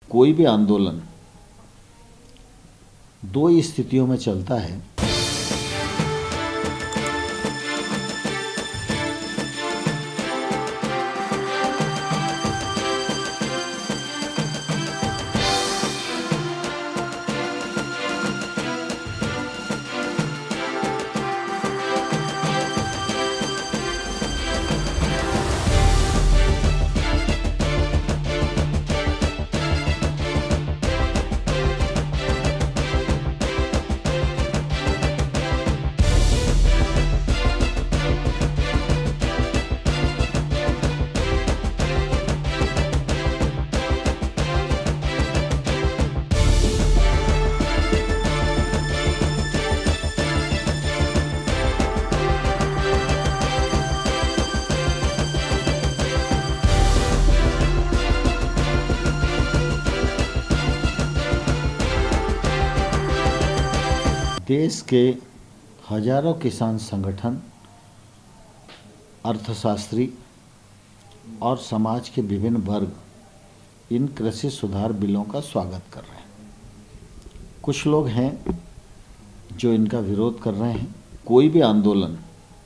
कोई भी आंदोलन दो ही स्थितियों में चलता है। देश के हजारों किसान संगठन, अर्थशास्त्री और समाज के विभिन्न वर्ग इन कृषि सुधार बिलों का स्वागत कर रहे हैं। कुछ लोग हैं जो इनका विरोध कर रहे हैं। कोई भी आंदोलन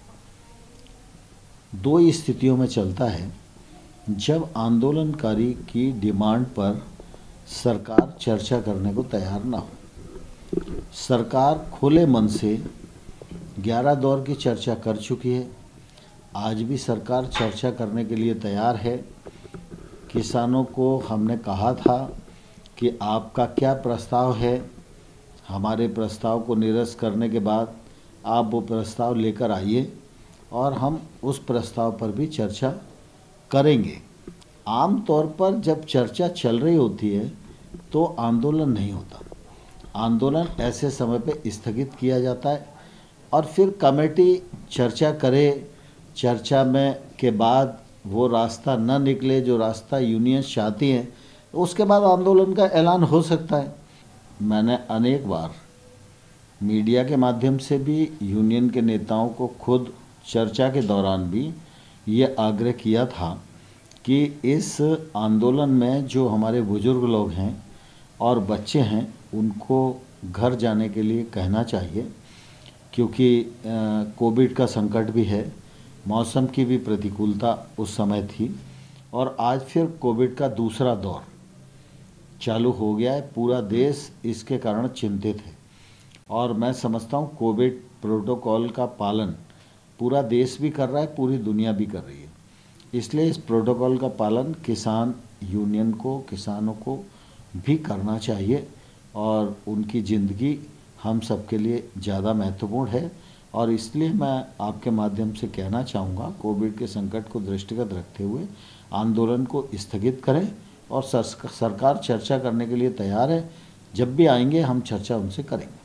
दो ही स्थितियों में चलता है। जब आंदोलनकारी की डिमांड पर सरकार चर्चा करने को तैयार ना हो। सरकार खुले मन से 11 दौर की चर्चा कर चुकी है। आज भी सरकार चर्चा करने के लिए तैयार है। किसानों को हमने कहा था कि आपका क्या प्रस्ताव है। हमारे प्रस्ताव को निरस्त करने के बाद आप वो प्रस्ताव लेकर आइए और हम उस प्रस्ताव पर भी चर्चा करेंगे। आम तौर पर जब चर्चा चल रही होती है तो आंदोलन नहीं होता। आंदोलन ऐसे समय पे स्थगित किया जाता है और फिर कमेटी चर्चा करे। चर्चा में के बाद वो रास्ता न निकले जो रास्ता यूनियन चाहती हैं, उसके बाद आंदोलन का ऐलान हो सकता है। मैंने अनेक बार मीडिया के माध्यम से भी यूनियन के नेताओं को खुद चर्चा के दौरान भी ये आग्रह किया था कि इस आंदोलन में जो हमारे बुजुर्ग लोग हैं और बच्चे हैं उनको घर जाने के लिए कहना चाहिए, क्योंकि कोविड का संकट भी है, मौसम की भी प्रतिकूलता उस समय थी और आज फिर कोविड का दूसरा दौर चालू हो गया है। पूरा देश इसके कारण चिंतित है और मैं समझता हूँ कोविड प्रोटोकॉल का पालन पूरा देश भी कर रहा है, पूरी दुनिया भी कर रही है। इसलिए इस प्रोटोकॉल का पालन किसान यूनियन को, किसानों को भी करना चाहिए और उनकी ज़िंदगी हम सबके लिए ज़्यादा महत्वपूर्ण है। और इसलिए मैं आपके माध्यम से कहना चाहूँगा, कोविड के संकट को दृष्टिगत रखते हुए आंदोलन को स्थगित करें और सरकार चर्चा करने के लिए तैयार है। जब भी आएंगे हम चर्चा उनसे करेंगे।